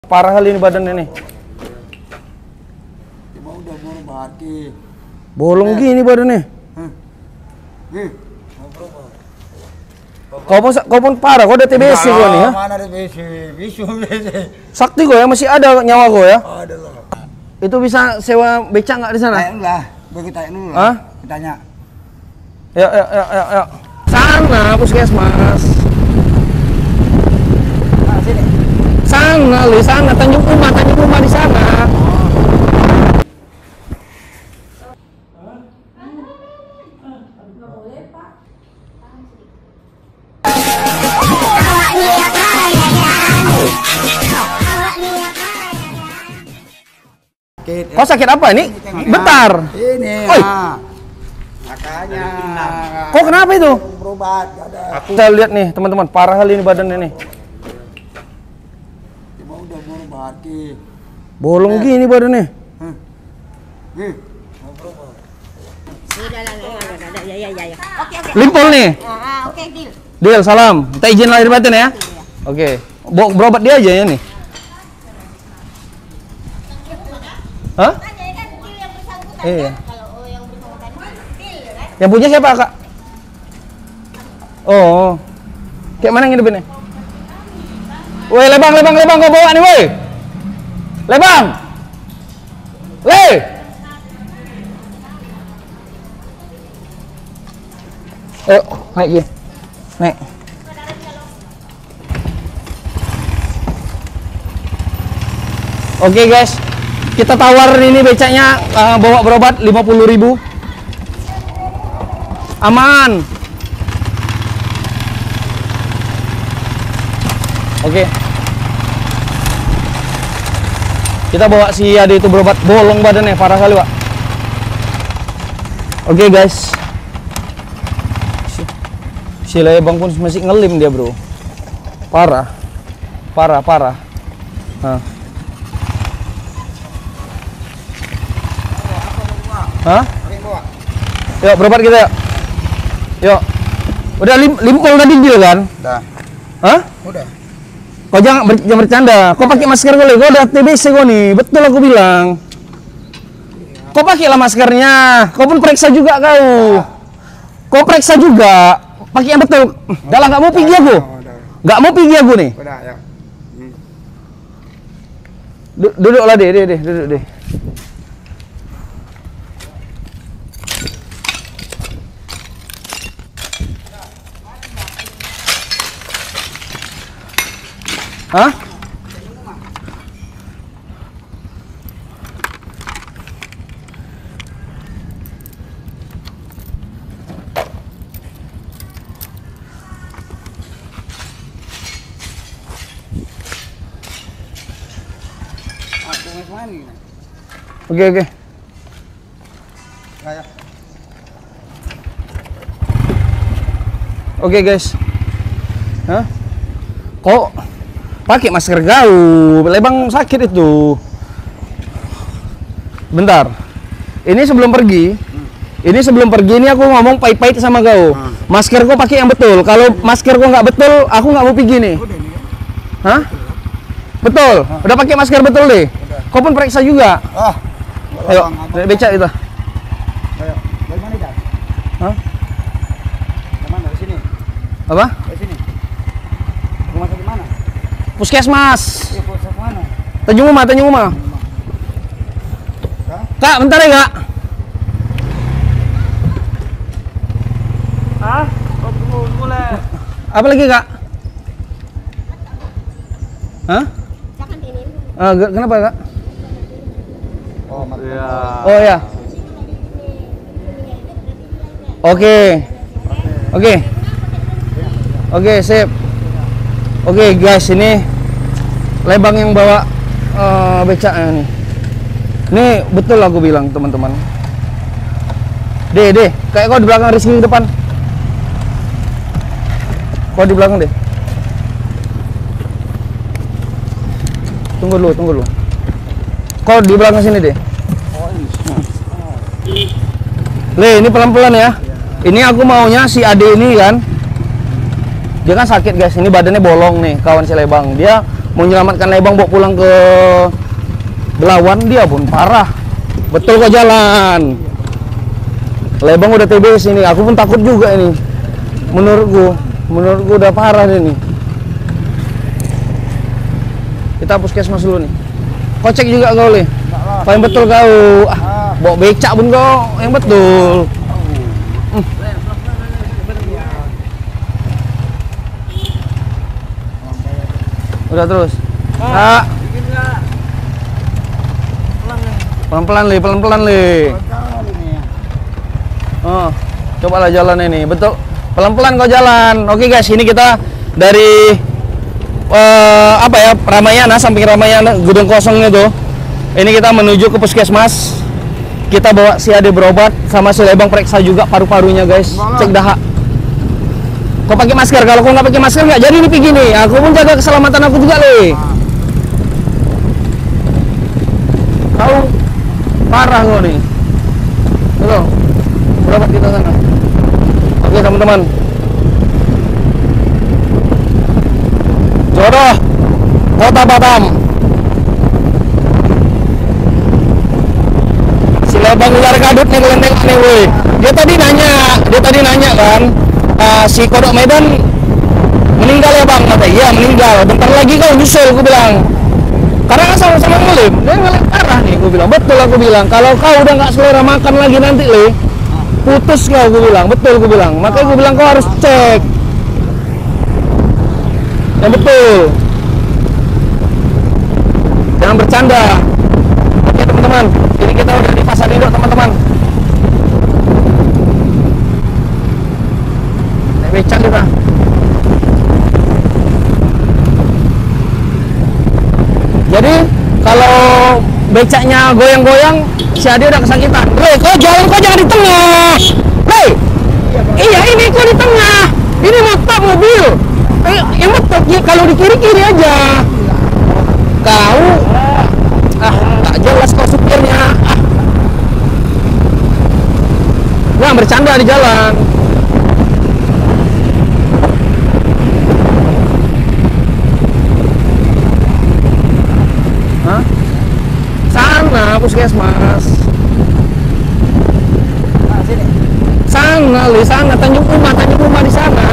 Parah kali ini badannya nih. Coba udah berubah hati. Bolong gini badannya. Kau pun parah, kau ada TBC kau nih ya? Mana TBC? Bisu TBC. Sakti kau ya, masih ada nyawa kau ya? Ada lah. Itu bisa sewa becak nggak di sana? Tanya dulu lah, begitu tanya dulu lah. Hah? Tanya. Ya. Sana, puskesmas. Nah, sini. Sana, li sana, Tanjung Uma di sana. Kau sakit apa ini? Bentar. Ini Oi. ya. Makanya. Kok kenapa itu? Berobat, ada. Kita lihat nih teman-teman, parah kali ini badannya nih. Coba udah berubah hati. Bolong gini badannya. Sudah lah, ya. Oke. Limpol nih. Oke, deal. Deal, salam. Minta izin lahir batin ya. Oke. Berobat dia aja ya nih. Hah? Kan deal yang bersangkutan Iya. kan? Kalau yang bersangkutan deal kan? Yang punya siapa, Kak? Oh. Kayak mana ngidupinnya? Woi, lebang kau bawa nih, woi. Lebang. Le. Ayo, naik gini. Naik. Oke, guys. Kita tawar ini becaknya bawa berobat 50.000. Aman. Oke. Kita bawa si Ade itu berobat, bolong badannya parah kali, Pak. Oke, guys. Si Lebang pun masih ngelim dia, bro. Parah. Hah. Hah? Yuk, berobat kita yuk. Yuk. Udah limpol tadi deal kan? Udah. Hah? Udah. Kau jangan bercanda. Kau pakai masker kau, kau udah TBC kau nih. Betul aku bilang. Kau pakailah maskernya. Kau pun periksa juga kau. Kau periksa juga. Pakai yang betul. Dah lah, nggak mau pergi aku. Nggak mau pergi aku nih. Udah, ya. Duduklah deh, duduk deh. Hah? Oke. Oke, guys. Hah? Kok pakai masker kau? Lebang sakit itu. Bentar. Ini sebelum pergi ini aku ngomong pahit-pahit sama kau. Masker kau pakai yang betul. Kalau masker kau nggak betul, aku nggak mau pergi nih. Hah? Betul. Udah pakai masker betul deh. Kau pun periksa juga. Ayo, dari becak itu. Ayo. Dari mana, Jan? Hah? Dari mana? Dari sini. Apa? Dari sini. Rumah sakit mana? Puskesmas. Iya, pusat mana? Tanjung Uma. Hah? Kak, bentar ya, Kak. Hah? Oh, mulai. Apa lagi, Kak? Hah? Jangan ini. Kenapa, Kak? Oh, Iya. Oh ya. Oke, sip. Oke, guys, ini Lebang yang bawa becaknya nih. Ini betul aku bilang, teman-teman. Deh, kayak kau di belakang Rizky di depan. Kau di belakang deh. Tunggu dulu. Kau di belakang sini deh. Le, ini pelan-pelan ya. Ini aku maunya si Ade ini kan. Dia kan sakit, guys. Ini badannya bolong nih, kawan si Lebang. Dia mau menyelamatkan Lebang bawa pulang ke Belawan, dia pun parah. Betul kok jalan. Lebang udah TBC ini, aku pun takut juga ini. Menurutku udah parah ini. Kita puskesmas dulu nih. Kocek juga kau Le. Paling betul kau. Bawa becak pun kau yang betul. Udah terus. Ah. Pelan-pelan Le, pelan-pelan Le. Oh, cobalah jalan ini. Betul. Pelan-pelan kau jalan. Oke guys, ini kita dari apa ya, Ramayana, samping Ramayana Gedung Kosong itu. Ini kita menuju ke puskesmas. Kita bawa si Ade berobat, sama si Lebang periksa juga paru-parunya guys. Cek dahak. Kau pakai masker, kalau kau nggak pakai masker nggak jadi nih pergi nih. Aku pun jaga keselamatan aku juga Le. Kau parah kau nih. Betul. Berobat kita sana. Oke teman-teman. Jodoh Kota Batam. Si Lebang ular kadut nih kelenteng nih woi. Dia tadi nanya kan, si Kodok Medan meninggal ya bang? Kata iya meninggal. Bentar lagi kau nyusul, aku bilang. Karena kan sama-sama ngelim, dia ngelim parah nih, aku bilang. Betul aku bilang. Kalau kau udah nggak selera makan lagi nanti Le, putus kau, aku bilang. Betul aku bilang. Makanya aku bilang kau harus cek. Yang betul. Jangan bercanda. Oke teman-teman, ini kita udah di Pasar Induk teman-teman. Naik becak kita. Jadi kalau becaknya goyang-goyang, si Ade udah kesakitan. Hei, kau jalan kau jangan di tengah. Hei, iya ini kau di tengah. Ini mobil. Yang betul kalau di kiri-kiri aja. Kau tak jelas kau supirnya. Jangan bercanda di jalan. Hah? Sana puskesmas. Sana Le, sana Tanjung Uma di sana.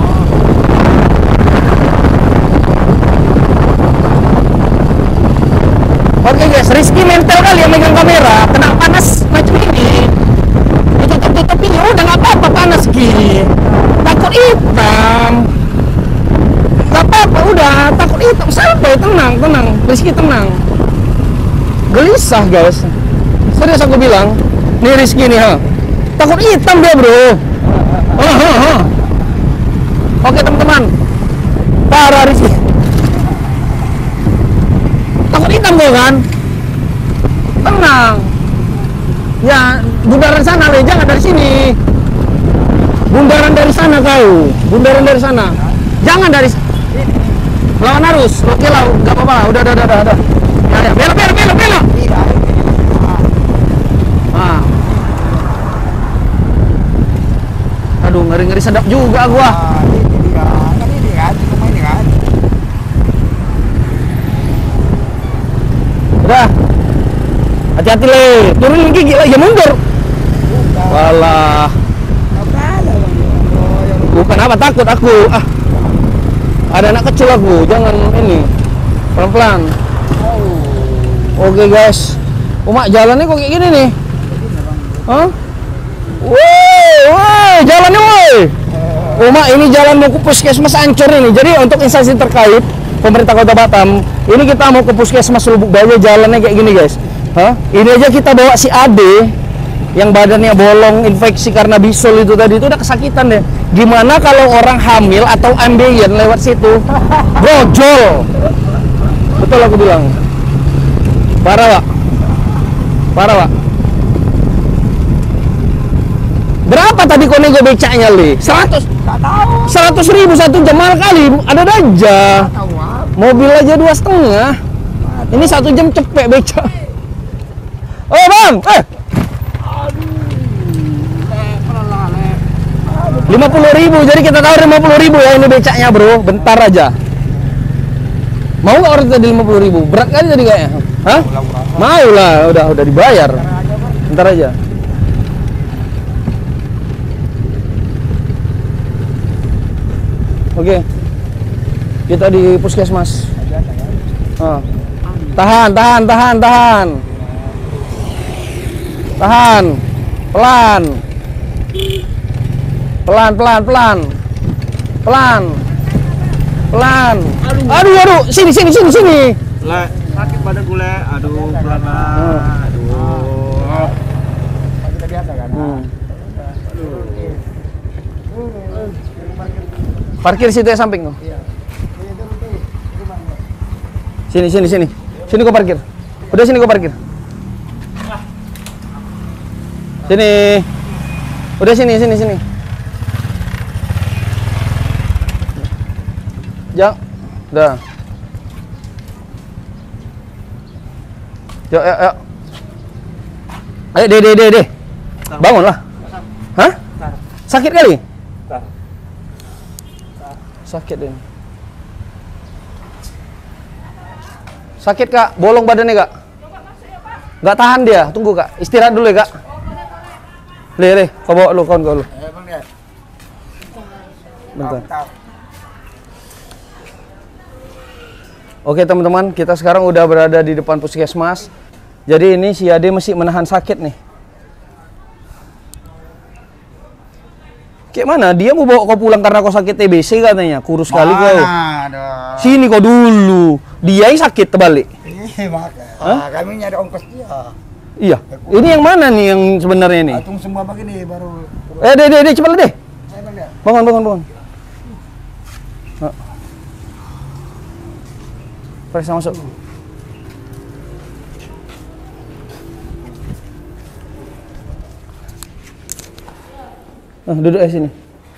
Oke guys, Rizky mental kali yang megang kamera, kena panas macam ini. Ditutup-tutup ini, udah nggak apa-apa panas Ki. Takut hitam. Nggak apa-apa, udah takut hitam. Sampai tenang. Rizky tenang. Gelisah guys. Serius aku bilang, nih Rizky nih ha. Takut hitam dia bro. Oke teman-teman, parah Rizky. Takut hitam kau kan? Tenang. Ya, bundaran sana Le, jangan dari sini. Bundaran dari sana kau. Bundaran dari sana. Jangan dari lawan arus. Oke lah, nggak apa-apa. Udah. Ya, belok. Ah. Aduh, ngeri-ngeri sedap juga gua. Udah. Hati-hati Le, turunin gigi lah, ya mundur. Walah. Bukan apa, takut aku. Ada anak kecil aku, jangan ini. Pelan-pelan. Oke guys. Mak jalannya kok kayak gini nih? Hah? Woi, jalannya woi. Mak ini jalan mau ke puskesmas Ancur ini. Jadi untuk instansi terkait pemerintah Kota Batam, ini kita mau ke puskesmas Lubuk Baya, jalannya kayak gini guys. Hah? Ini aja kita bawa si Ade yang badannya bolong infeksi karena bisul itu tadi, itu udah kesakitan deh. Gimana kalau orang hamil atau ambeien lewat situ? Brojol. Betul aku bilang. Parah Pak. Berapa tadi kau nego becaknya Le? 100 ribu 1 jam, mahal kali. Ada aja. Mobil aja 2,5. Ini 1 jam cepet becak. Oh bang, 50 ribu. Jadi kita tahu 50 ribu ya ini becaknya bro. Bentar aja. Mau nggak orang tadi 50.000? Berat kali tadi kayaknya. Hah? Mau lah, udah dibayar. Ntar aja. Oke. Kita di puskesmas. Tahan. Tahan. Pelan. Pelan. Aduh. Sini. Le, sakit badan gue, Le. Aduh, pelan. Aduh. Kita biasa kan? Parkir situ ya samping. Sini. Sini kau parkir. Udah sini kau parkir. Sini. Udah sini. Jangan. Udah. Yuk. Ayo, deh. Bangunlah. Hah? Sakit kali? Sakit deh. Sakit kak, bolong badannya kak. Nggak tahan dia, tunggu kak. Istirahat dulu ya kak. Le, kau bawa lu, kawan kau lu. Bentar. Oke teman-teman, kita sekarang udah berada di depan puskesmas. Jadi ini si Ade masih menahan sakit nih. Kayak mana? Dia mau bawa kau pulang karena kau sakit TBC katanya. Kurus kali kau. Sini kau dulu. Dia yang sakit terbalik. Kami nyari ongkos dia. Iya. Ini yang mana nih yang sebenarnya nih? Atung semua begini baru. Deh, cepat deh. Bangun. Periksa masuk. Duduk sini.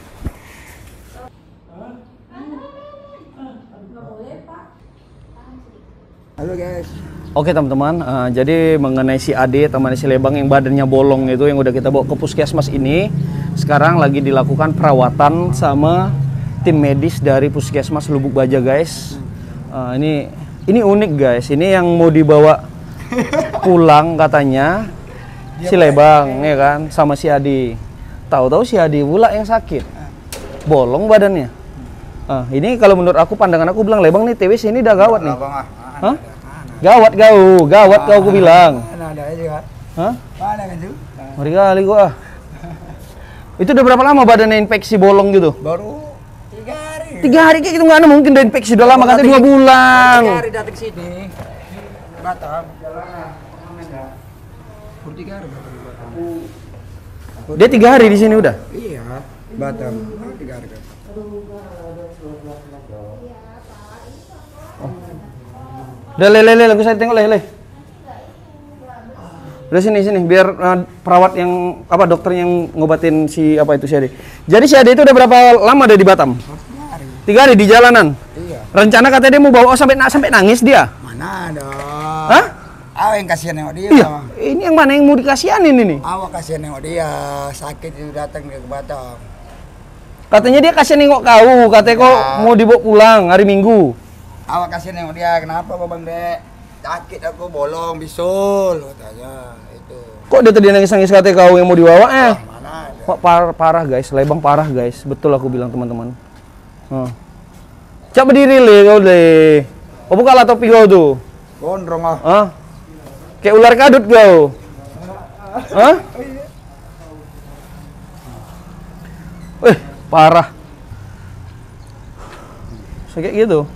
Halo guys. Oke teman-teman, jadi mengenai si Ade teman si Lebang yang badannya bolong itu yang udah kita bawa ke puskesmas ini, sekarang lagi dilakukan perawatan sama tim medis dari puskesmas Lubuk Baja guys. Ini unik guys, ini yang mau dibawa pulang katanya si Lebang ya kan sama si Ade. Tahu-tahu si Ade pula yang sakit, bolong badannya. Ini kalau menurut aku, pandangan aku bilang Lebang nih TBC ini udah gawat nih. Hah? Gawat kau aku bilang. Ada aja. Hah? Mana kan tuh? Ngeri kali gua. Itu udah berapa lama badannya infeksi bolong gitu? Baru 3 hari. 3 hari kayak gitu nggak ada, mungkin udah infeksi udah lama, katanya 2 bulan. 3 hari datang sini. Batam. Baru 3 hari Batam. Dia 3 hari di sini udah. Iya, Batam. 3 hari kan. Udah le, gue saya tengok le. Udah sini biar perawat yang dokter yang ngobatin si apa itu si Ade. Jadi si Ade itu udah berapa lama ada di Batam? 3 hari di jalanan. Iya. Rencana katanya dia mau bawa sampai nangis dia. Mana ada? Hah? Awak yang kasihan nengok dia. Iya. Ini yang mana yang mau dikasihanin ini? Awak kasihan nengok dia, sakit itu datang ke Batam. Katanya dia kasihan nengok kau, katanya kau mau dibawa pulang hari Minggu. Awak kasih nengok dia, kenapa Bang Dek? Sakit aku bolong, bisul, katanya itu. Kok dia tadi nangis katanya kau yang mau dibawa Mana ada? Kok parah guys, Lebang parah guys. Betul aku bilang teman-teman. Coba berdiri le kau le. Oh bukalah topi kau tuh. Gondrong ah. Kayak ular kadut kau. Parah. Kayak gitu.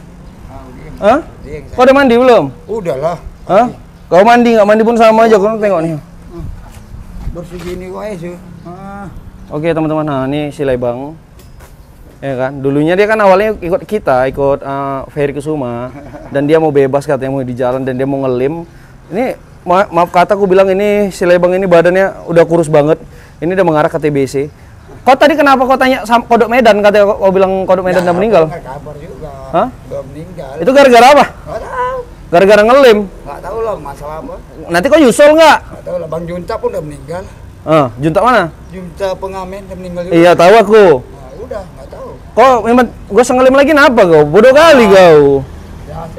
Kau udah mandi belum? Udah lah. Kau mandi nggak mandi pun sama aja, kau tengok nih. Bersih gini kok sih. Oke teman-teman, ini si Lebang. Ya kan, dulunya dia kan awalnya ikut Ferry Kusuma dan dia mau bebas katanya, mau di jalan dan dia mau ngelim. Ini maaf kata aku bilang ini si Lebang ini badannya udah kurus banget. Ini udah mengarah ke TBC. Kau tadi kenapa kau tanya Kodok Medan, katanya kau bilang Kodok Medan udah meninggal? Nggak kabar juga. Udah meninggal. Itu gara-gara apa? Nggak tahu. Gara-gara ngelim? Nggak tahu lah masalah apa. Nanti kau nyusul nggak? Nggak tahu lah, Bang Junta pun udah meninggal. Junta mana? Junta pengamen udah meninggal juga. Iya tahu aku. Udah nggak tahu. Kok memang gue sengelim lagi kenapa kau? Bodoh kali kau. Biasa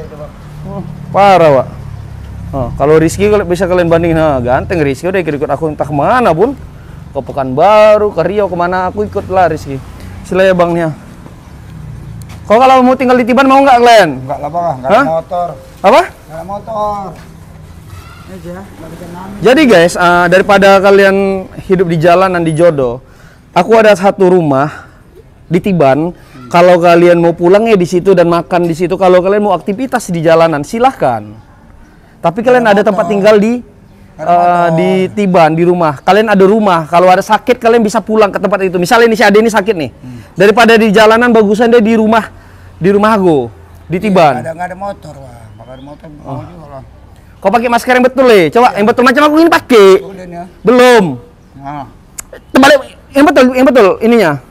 Parah, Pak. Oh, kalau Rizky kalau bisa kalian bandingin, nah, ganteng Rizky udah ikut aku entah kemana pun. Ke Pekanbaru, ke Riau, kemana aku ikut lah Rizky. Sila ya bangnya. Kau kalau mau tinggal di Tiban mau nggak kalian? Enggak lah bang, enggak ada motor. Apa? Enggak ada motor. Aja, enggak bisa naik. Jadi guys, daripada kalian hidup di jalanan di Jodo, aku ada satu rumah di Tiban. Kalau kalian mau pulang ya di situ dan makan di situ. Kalau kalian mau aktivitas di jalanan, silahkan. Tapi kalian ada tempat tinggal di Tiban, di rumah. Kalian ada rumah. Kalau ada sakit kalian bisa pulang ke tempat itu. Misalnya ini si Ade ini sakit nih. Daripada di jalanan bagusan dia di rumah aku di Tiban. Enggak ada motor, Bang. Enggak ada motor mau juga lah. Kau pakai masker yang betul nih. Coba yang betul macam aku ini pakai. Udah nih ya. Belum. Nah. Terbalik yang betul ininya.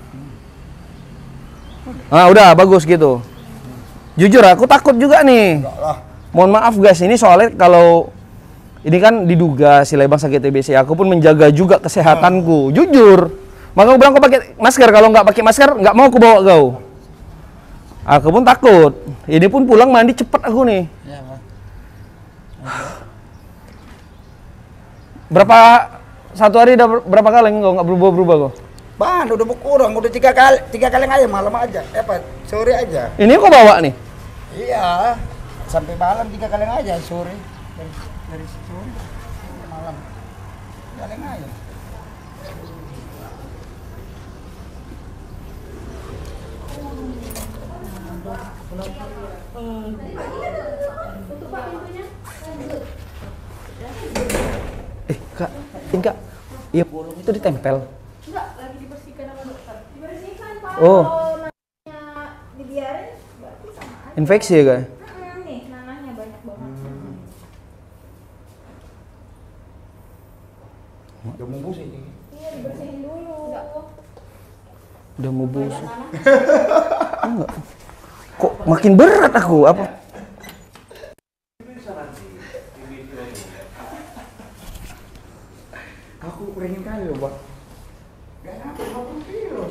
Ah, udah bagus gitu. Jujur aku takut juga nih. Enggak lah. Mohon maaf guys, ini soalnya kalau ini kan diduga si Lebang sakit TBC, aku pun menjaga juga kesehatanku. Jujur. Maka aku bilang kau pakai masker, kalau nggak pakai masker nggak mau aku bawa kau. Aku pun takut. Ini pun pulang mandi cepet aku nih. Iya, Bang. Berapa satu hari udah berapa kali kau nggak berubah-berubah kau? Bang, udah berkurang, udah 3 kali aja malam aja. Apa? Sore aja. Ini kau bawa nih? Iya. Sampai malam 3 kali aja sore. Dari sore sampai malam. 3 kali aja. Kak, ini Kak. Iya, bolong itu ditempel. Enggak, lagi dibersihkan sama dokter. Dibersihkan, Pak. Oh. Kalau nanahnya dibiarin, berarti sama aja. Infeksi ya, Kak? Nih, nanahnya banyak banget. Udah mau busuk ini. Iya, dibersihin dulu. Enggak. Udah mau busuk. Enggak. Kok makin berat aku? Apa? Aku pengen kali loh, Bang. Gak nyampe 50 kilo.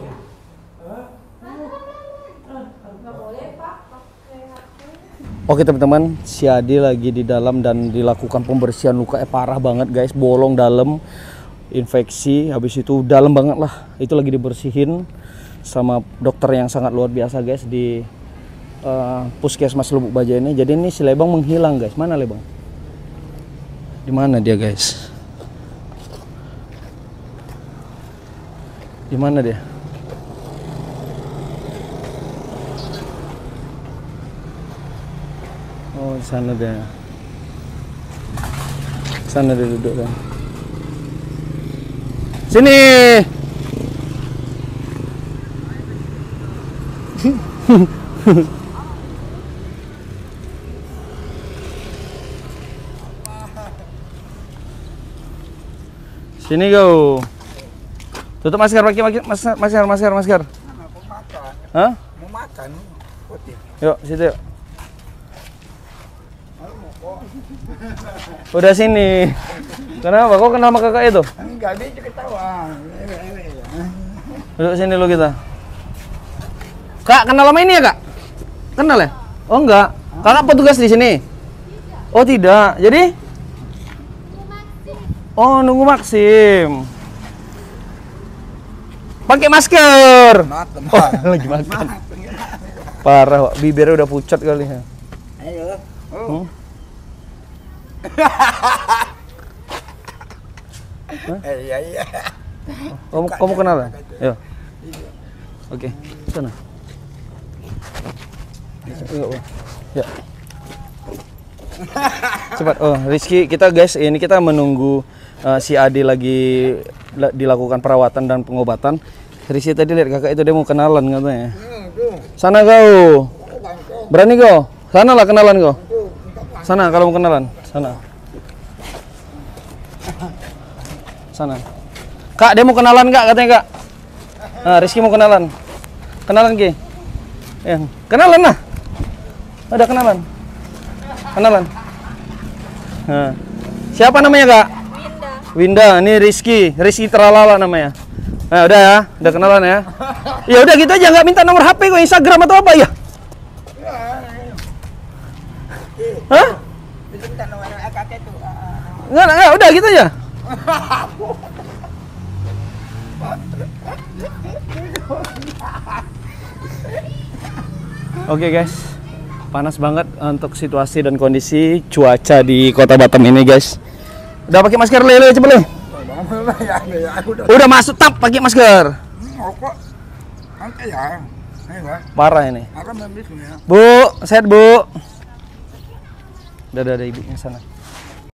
Enggak boleh, Pak. Pakai HP. Oke teman-teman, si Adi lagi di dalam dan dilakukan pembersihan luka parah banget guys, bolong dalam, infeksi, habis itu dalam banget lah. Itu lagi dibersihin sama dokter yang sangat luar biasa guys di Puskesmas Lubuk Baja ini. Jadi ini si Lebang menghilang guys. Mana Lebang? Di mana dia guys? Di mana dia? Oh, di sana dia. Sana dia duduk kan. Sini. Sini kau. Tutup masker, pakai masker. Mau makan. Hah? Mau makan. Putih. Yuk, situ yuk. Udah sini. Kenapa? Kok kenal sama kakak itu? Enggak, dia juga ketawa. Duduk sini lo kita. Kak, kenal sama ini ya, Kak? Kenal ya? Oh, enggak. Kakak petugas di sini? Oh, tidak. Jadi? Oh, nunggu Maksim. Pakai masker. Oh, lagi makan. Parah, Pak. Bibirnya udah pucat kali ya. Ayo. Oh. Iya. Kamu kenal ya? Yo. Oke, sana. Ya. Cepat. Oh, Rizky, kita guys, ini kita menunggu si Adi lagi dilakukan perawatan dan pengobatan. Rizky tadi lihat kakak itu dia mau kenalan katanya. Sana kau. Berani kau? Sana lah kenalan kau. Sana kalau mau kenalan. Sana. Sana. Kak, dia mau kenalan Kak katanya Kak. Nah, Rizky mau kenalan. Kenalan Ki. Ya, kenalan lah. Ada kenalan. Kenalan. Nah. Siapa namanya Kak? Winda. Ini Rizky Teralala namanya. Nah, udah ya, udah kenalan ya. Ya udah gitu aja, nggak minta nomor HP kok, Instagram atau apa ya? Hah? kakek tuh. Enggak, udah gitu aja. Oke guys, panas banget untuk situasi dan kondisi cuaca di Kota Batam ini guys. Udah pakai masker lele coba le. Udah masuk tap pakai masker. Kok angka ya? Parah ini. Akan membeli ya. Bu, sehat bu. Udah ibunya sana.